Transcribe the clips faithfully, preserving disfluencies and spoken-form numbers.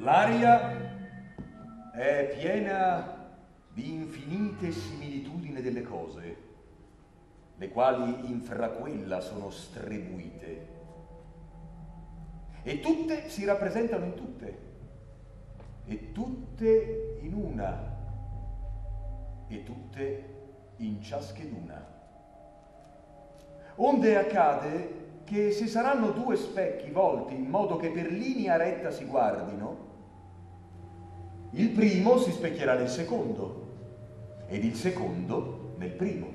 L'aria è piena di infinite similitudini delle cose, le quali in fra quella sono strebuite, e tutte si rappresentano in tutte, e tutte in una, e tutte in ciascheduna. Onde accade che se saranno due specchi volti in modo che per linea retta si guardino, il primo si specchierà nel secondo ed il secondo nel primo.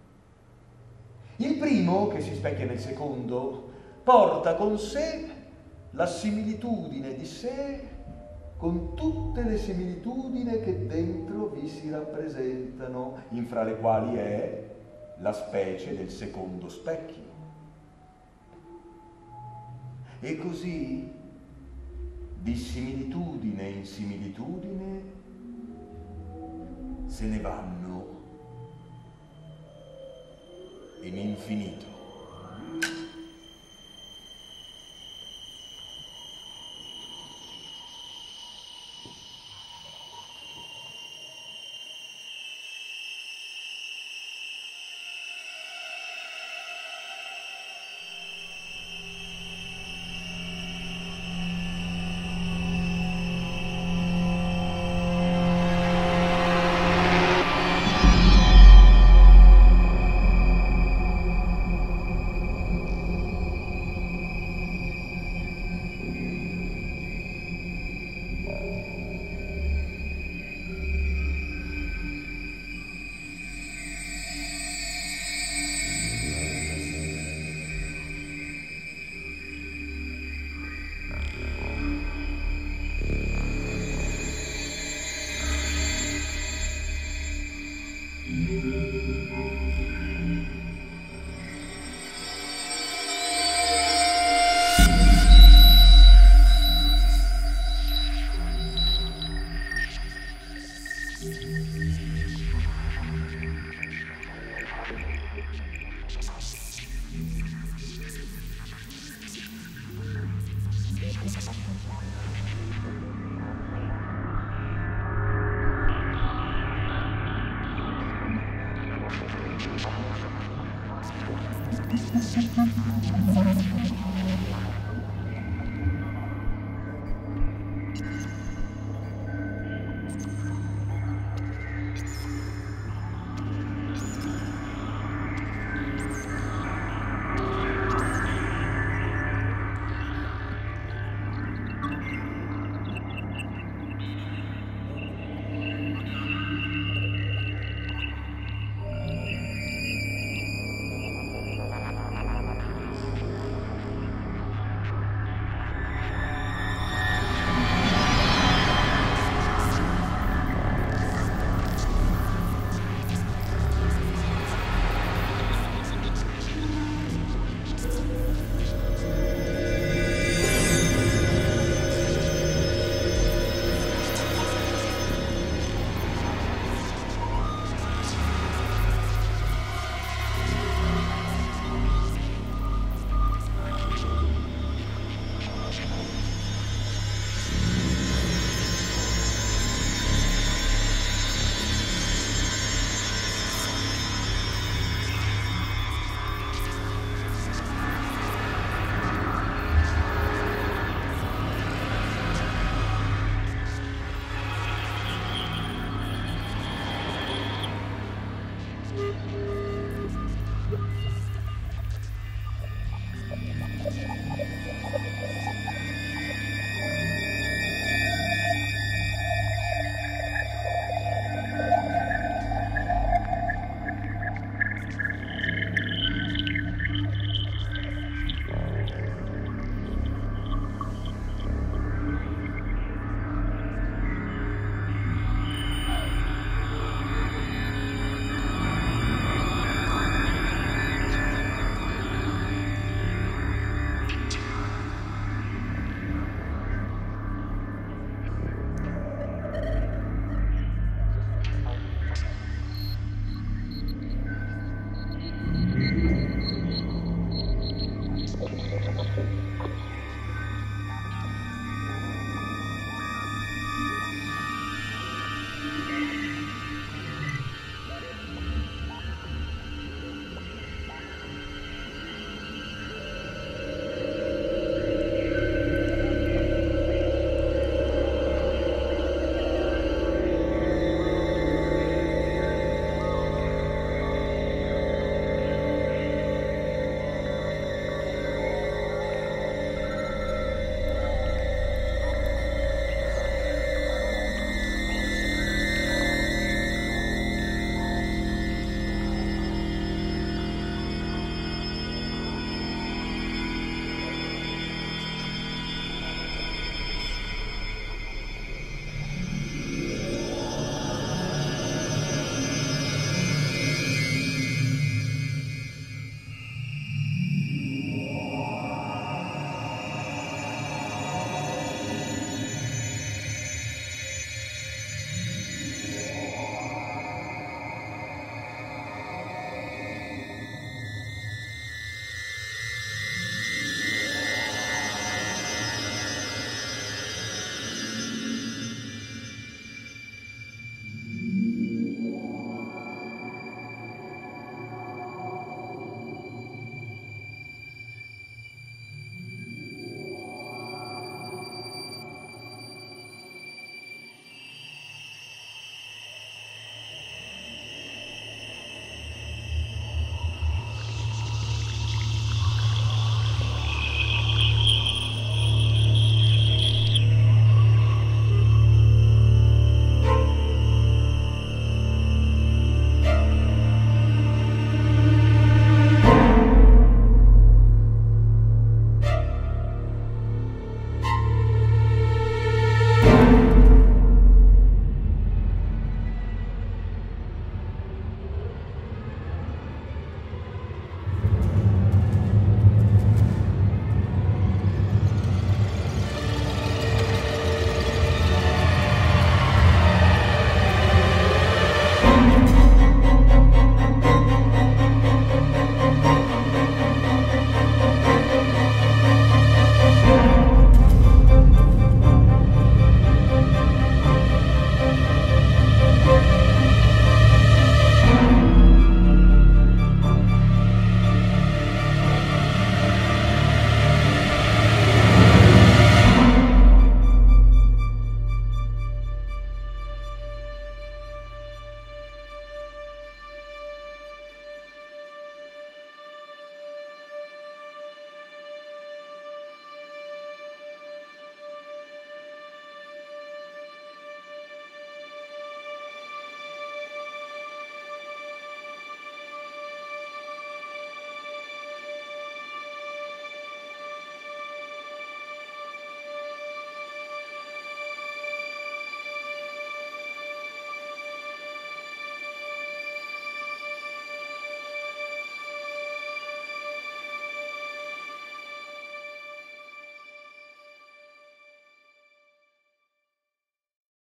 Il primo, che si specchia nel secondo, porta con sé la similitudine di sé con tutte le similitudini che dentro vi si rappresentano, in fra le quali è la specie del secondo specchio. E così, di similitudine in similitudine, se ne vanno in infinito.